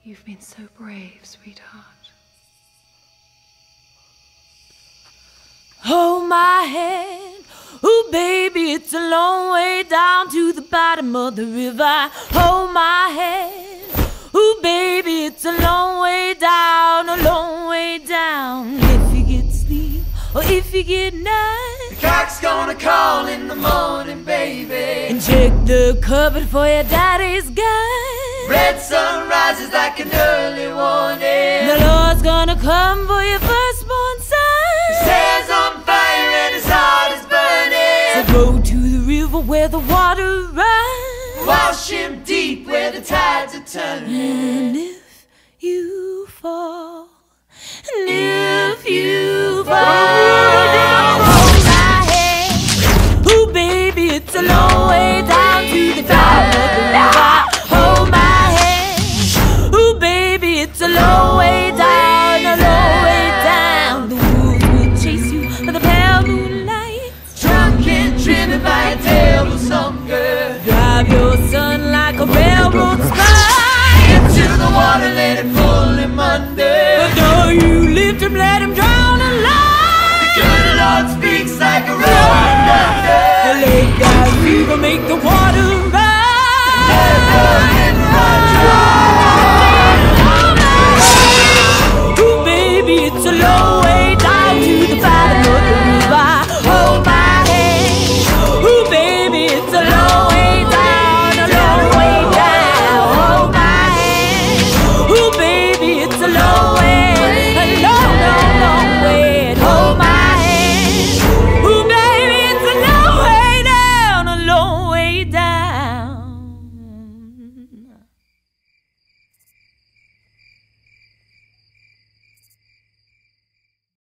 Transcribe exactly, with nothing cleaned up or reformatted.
You've been so brave, sweetheart. Hold my hand, ooh baby, it's a long way down to the bottom of the river. Hold my hand, ooh baby, it's a long way down, a long way down. If you get sleep or if you get night, the cock's gonna call in the morning, baby. And check the cupboard for your daddy's guide. Red sun rises like an early warning. The Lord's gonna come for your firstborn son. His hair's on fire and his heart is burning. So go to the river where the water runs. Wash him deep where the tides are turning. And if you fall, and if you